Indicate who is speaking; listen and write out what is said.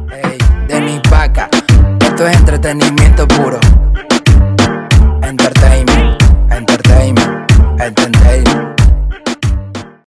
Speaker 1: Ey, de mi paca, esto es entretenimiento puro. Entertainment, entertainment, entertainment.